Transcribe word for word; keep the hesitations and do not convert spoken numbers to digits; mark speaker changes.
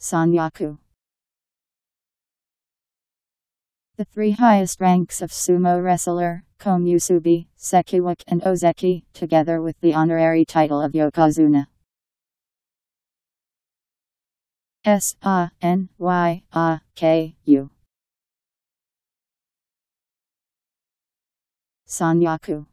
Speaker 1: Sanyaku. The three highest ranks of sumo wrestler, komusubi, sekiwake and ozeki, together with the honorary title of yokozuna. S A N Y A K U. Sanyaku.